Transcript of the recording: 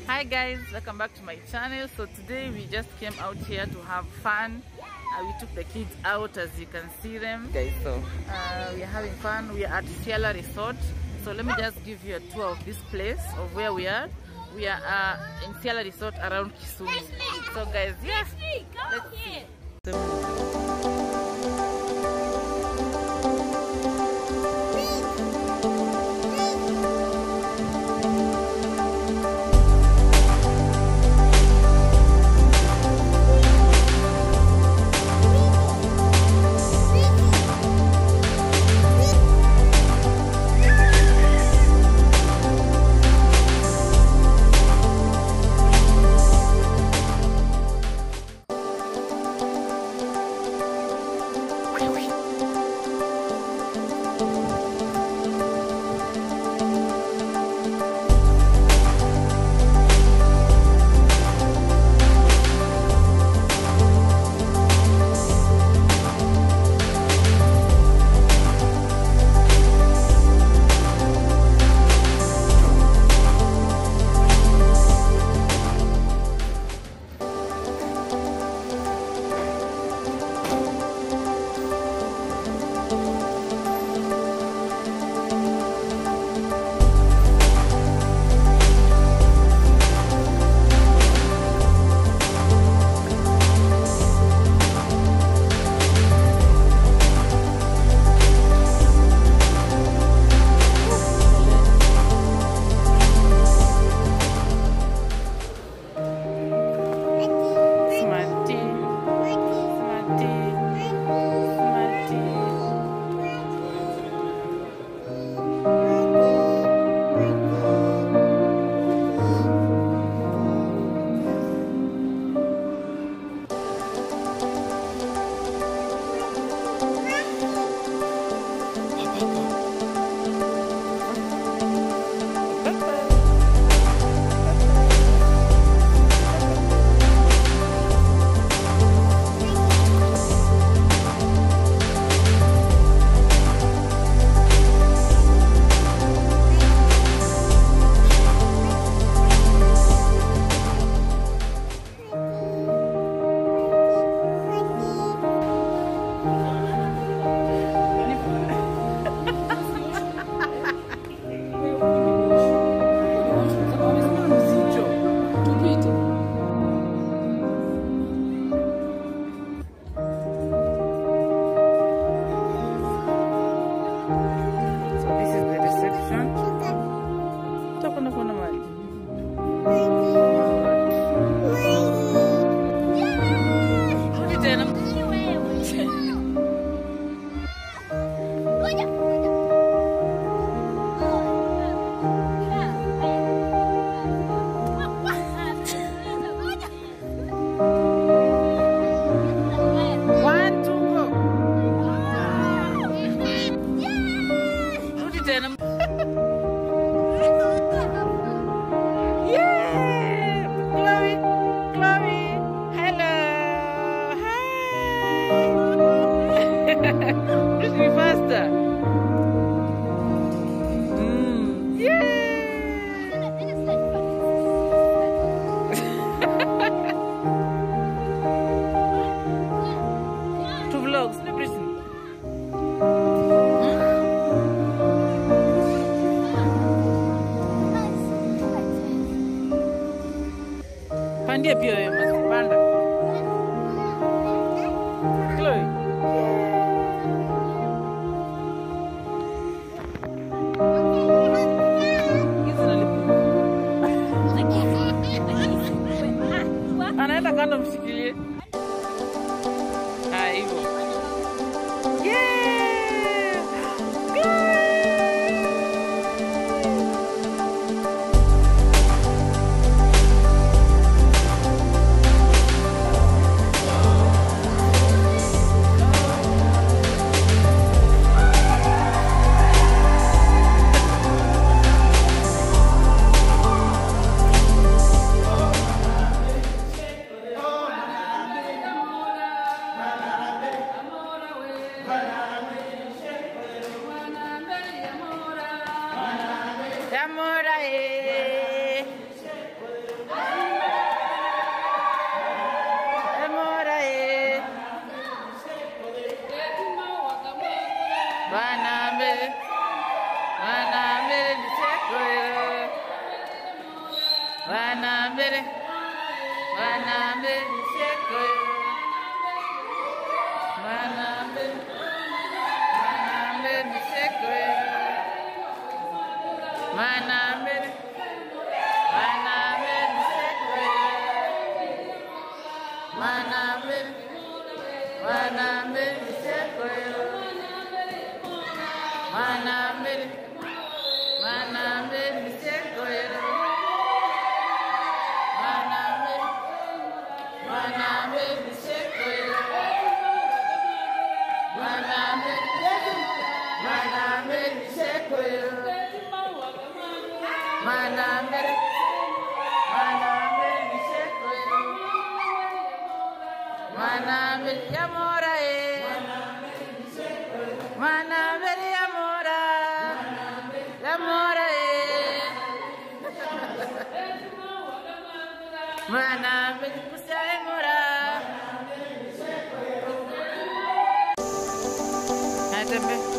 Hi guys, welcome back to my channel. So today we just came out here to have fun. We took the kids out, as you can see them guys. So we are having fun. We are at Ciala Resort. So let me just give you a tour of this place, of where we are. We are in Ciala Resort around Kisumu. So guys, yes, let's see. Pandia pia wewe masipanda. Chloe. Anaenda kando mshikilie. Hivyo. Wanambere, wanambere miseko. Wanambere, wanambere miseko. Wanambere, wanambere miseko. Wanambere, wanambere miseko. Wanambere, wanambere miseko. Mana